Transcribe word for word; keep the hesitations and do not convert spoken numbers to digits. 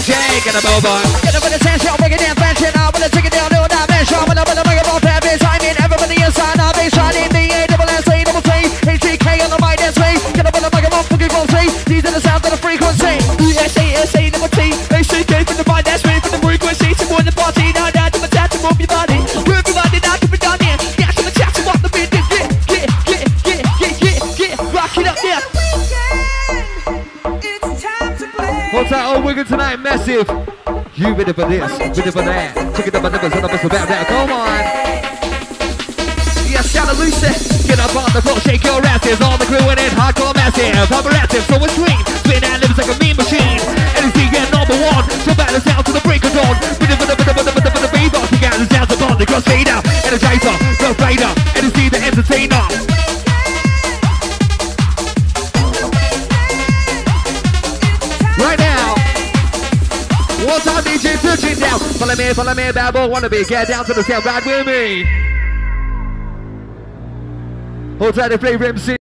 J, get a move on. Get up with the tension, break it down, fashion. I wanna take it down, new dimension. When I wanna bring it all that bitch, I mean everybody inside. Now they shining the A double S A double T H T K on the mic, that's me. Get up with the microphone, fucking quality. These are the sounds of the frequency. E S A S A double T H T K from the mic, that's me. From the frequency, to more the party. Now down to my tap to move your body. Move your body, now keep it down here. Yeah, to the chat to walk the beat. Get, get, get, get, get, get, get. Rock it up, yeah. What's that old Wigan tonight? Massive. You ready for this? Ready for that? Check it up, my numbers, and I'm about that. Come on. Yes, shout out Lucy. Get up on the floor, shake your asses. All the crew in it, hardcore massive. Hyperactive, so it's sweet. Spin and lives like a mean machine. Anything get number one. So bad it's down to the break of dawn. Ready for the, for the, for the, for the, for the beatbox. You got the sounds of on the cross fader. Energizer, no fader. And you see the entertainer. Right now, one time D J touching down. Follow me, follow me, bad boy, wanna be. Get down to the sound, ride with me. Hold tight, the flavor M C.